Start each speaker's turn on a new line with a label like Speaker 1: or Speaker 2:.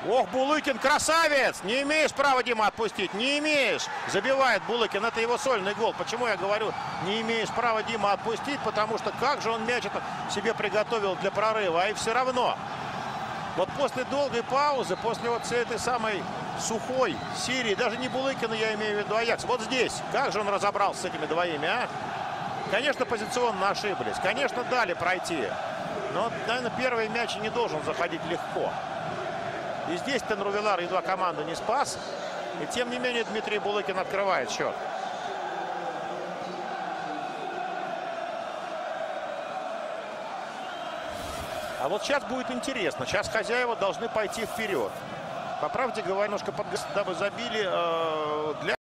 Speaker 1: Ох, Булыкин красавец! Не имеешь права, Дима, отпустить. Не имеешь. Забивает Булыкин. Это его сольный гол. Почему я говорю, не имеешь права, Дима, отпустить? Потому что как же он мяч это себе приготовил для прорыва. А и все равно. Вот после долгой паузы, после вот всей этой самой сухой серии, даже не Булыкина, я имею в виду Аякс. Вот здесь. Как же он разобрался с этими двоими, а? Конечно, позиционно ошиблись. Конечно, дали пройти. Но, наверное, первый мяч не должен заходить легко. И здесь Тенрувиллар едва команду не спас. И тем не менее Дмитрий Булыкин открывает счет. А вот сейчас будет интересно. Сейчас хозяева должны пойти вперед. По правде говоря, немножко дабы забили для...